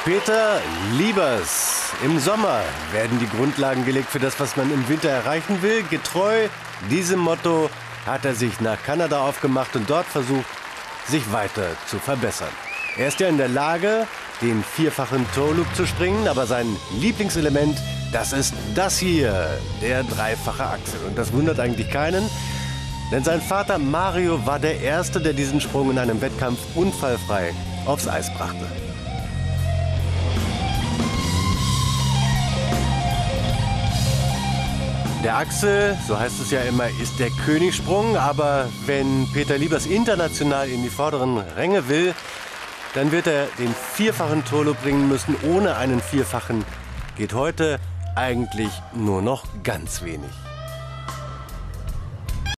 Peter Liebers. Im Sommer werden die Grundlagen gelegt für das, was man im Winter erreichen will. Getreu diesem Motto hat er sich nach Kanada aufgemacht und dort versucht, sich weiter zu verbessern. Er ist ja in der Lage, den vierfachen Toe-Loop zu springen, aber sein Lieblingselement, das ist das hier, der dreifache Axel. Und das wundert eigentlich keinen, denn sein Vater Mario war der Erste, der diesen Sprung in einem Wettkampf unfallfrei aufs Eis brachte. Der Axel, so heißt es ja immer, ist der Königssprung. Aber wenn Peter Liebers international in die vorderen Ränge will, dann wird er den vierfachen Toe-Loop bringen müssen. Ohne einen vierfachen geht heute eigentlich nur noch ganz wenig.